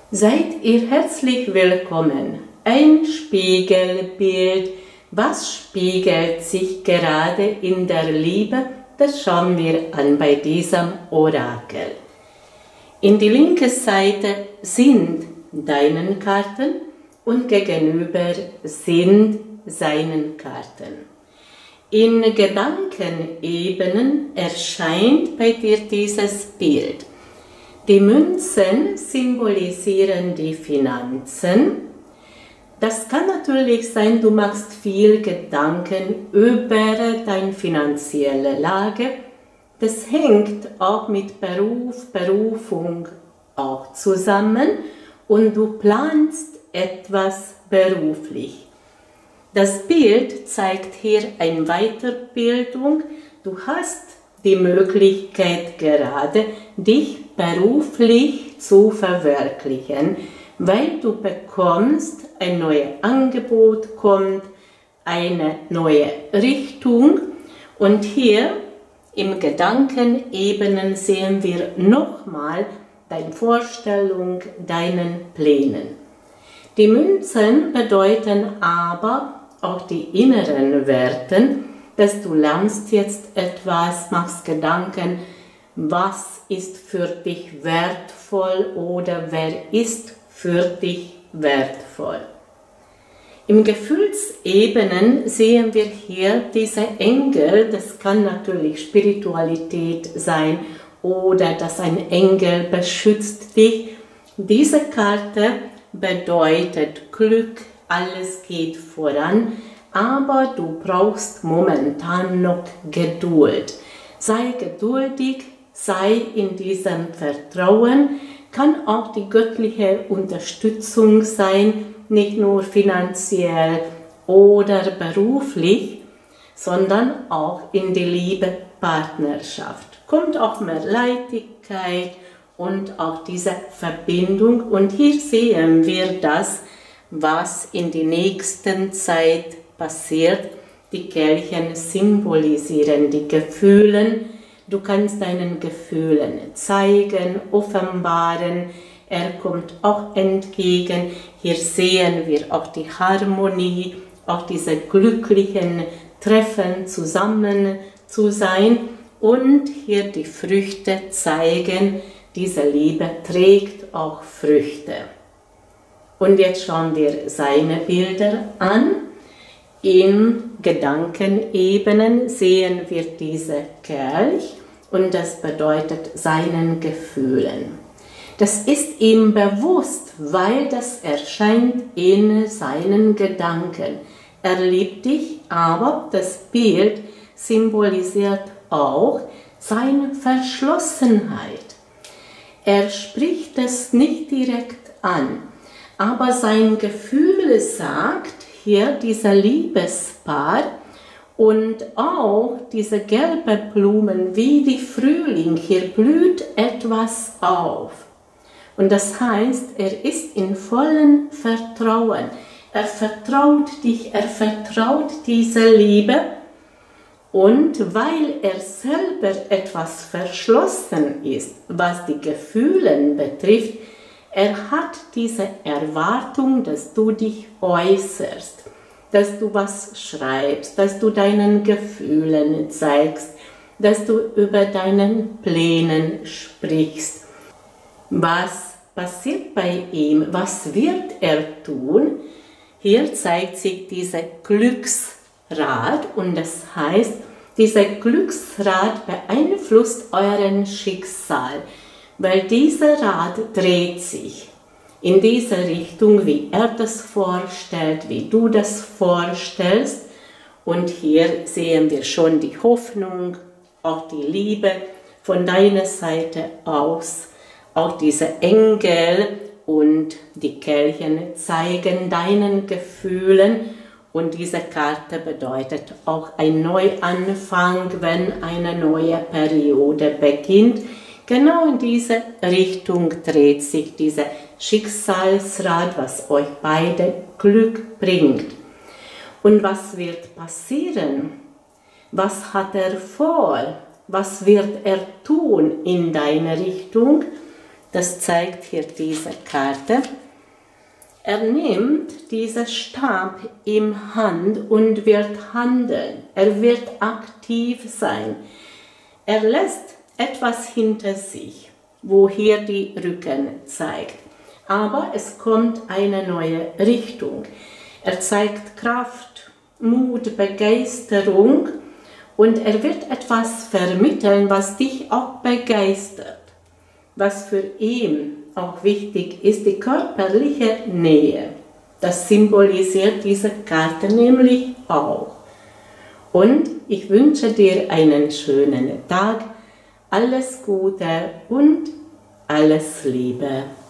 Seid ihr herzlich willkommen. Ein Spiegelbild. Was spiegelt sich gerade in der Liebe? Das schauen wir an bei diesem Orakel. In die linke Seite sind deine Karten und gegenüber sind seine Karten. In Gedankenebenen erscheint bei dir dieses Bild. Die Münzen symbolisieren die Finanzen. Das kann natürlich sein, du machst viel Gedanken über deine finanzielle Lage. Das hängt auch mit Berufung auch zusammen und du planst etwas beruflich. Das Bild zeigt hier eine Weiterbildung. Du hast die Möglichkeit gerade, dich beruflich zu verwirklichen, weil du bekommst ein neues Angebot, kommt eine neue Richtung und hier im Gedankenebenen sehen wir nochmal deine Vorstellung, deinen Plänen. Die Münzen bedeuten aber auch die inneren Werten, dass du lernst jetzt etwas, machst Gedanken, was ist für dich wertvoll oder wer ist für dich wertvoll. Im Gefühlsebenen sehen wir hier diese Engel, das kann natürlich Spiritualität sein oder dass ein Engel beschützt dich. Diese Karte bedeutet Glück, alles geht voran, aber du brauchst momentan noch Geduld. Sei geduldig, sei in diesem Vertrauen, kann auch die göttliche Unterstützung sein, nicht nur finanziell oder beruflich, sondern auch in die Liebe, Partnerschaft. Kommt auch mehr Leichtigkeit und auch diese Verbindung. Und hier sehen wir das, was in der nächsten Zeit passiert. Die Kelche symbolisieren die Gefühle. Du kannst deinen Gefühlen zeigen, offenbaren. Er kommt auch entgegen. Hier sehen wir auch die Harmonie, auch diese glücklichen Treffen zusammen zu sein. Und hier die Früchte zeigen, diese Liebe trägt auch Früchte. Und jetzt schauen wir seine Bilder an. In Gedankenebenen sehen wir diese Kelch und das bedeutet seinen Gefühlen. Das ist ihm bewusst, weil das erscheint in seinen Gedanken. Er liebt dich, aber das Bild symbolisiert auch seine Verschlossenheit. Er spricht es nicht direkt an, aber sein Gefühl sagt, hier dieser Liebespaar und auch diese gelben Blumen wie die Frühling, hier blüht etwas auf. Und das heißt, er ist in vollem Vertrauen. Er vertraut dich, er vertraut diese Liebe. Und weil er selber etwas verschlossen ist, was die Gefühle betrifft, er hat diese Erwartung, dass du dich äußerst, dass du was schreibst, dass du deinen Gefühlen zeigst, dass du über deinen Plänen sprichst. Was passiert bei ihm? Was wird er tun? Hier zeigt sich dieser Glücksrad und das heißt, dieser Glücksrad beeinflusst euren Schicksal, weil dieser Rad dreht sich in diese Richtung, wie er das vorstellt, wie du das vorstellst. Und hier sehen wir schon die Hoffnung, auch die Liebe von deiner Seite aus. Auch diese Engel und die Kelche zeigen deinen Gefühlen. Und diese Karte bedeutet auch ein Neuanfang, wenn eine neue Periode beginnt. Genau in diese Richtung dreht sich dieser Schicksalsrad, was euch beide Glück bringt. Und was wird passieren? Was hat er vor? Was wird er tun in deine Richtung? Das zeigt hier diese Karte. Er nimmt diesen Stab in Hand und wird handeln. Er wird aktiv sein. Er lässt etwas hinter sich, wo hier die Rücken zeigt. Aber es kommt eine neue Richtung. Er zeigt Kraft, Mut, Begeisterung und er wird etwas vermitteln, was dich auch begeistert. Was für ihn auch wichtig ist, die körperliche Nähe. Das symbolisiert diese Karte nämlich auch. Und ich wünsche dir einen schönen Tag, alles Gute und alles Liebe.